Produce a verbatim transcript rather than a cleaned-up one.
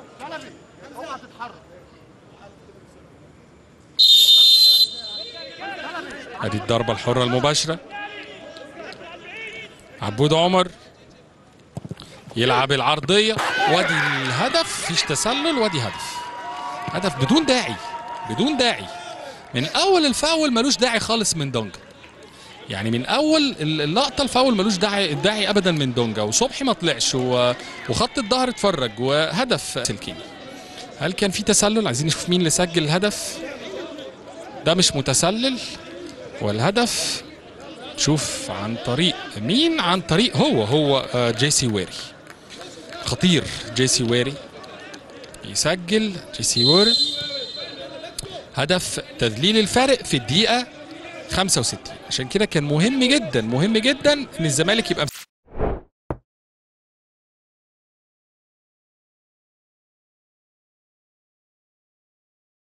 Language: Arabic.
ادي الضربة الحرة المباشرة. عبود عمر يلعب العرضية، وادي الهدف. مفيش تسلل، وادي هدف. هدف بدون داعي، بدون داعي. من اول الفاول ملوش داعي خالص من دونجا. يعني من اول اللقطة الفاول ملوش داعي داعي ابدا من دونجا، وصبحي ما طلعش وخط الظهر اتفرج، وهدف سلكيني. هل كان في تسلل؟ عايزين نشوف مين اللي سجل الهدف. ده مش متسلل، والهدف شوف عن طريق مين؟ عن طريق هو هو جيسي ويري. خطير جيسي ويري يسجل. جيسي ويري هدف تذليل الفارق في الدقيقة خمسة وستين. عشان كده كان مهم جدا مهم جدا ان الزمالك يبقى